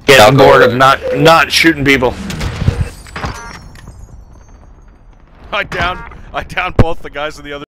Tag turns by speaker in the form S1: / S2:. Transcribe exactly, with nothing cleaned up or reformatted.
S1: Getting bored of not not shooting people.
S2: I downed I downed both the guys in the other